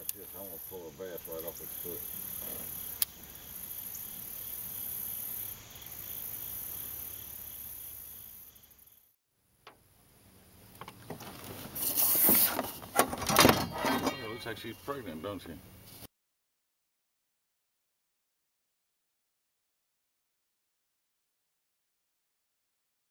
this. I'm gonna pull a bass right off its foot. Oh, it looks like she's pregnant, don't she?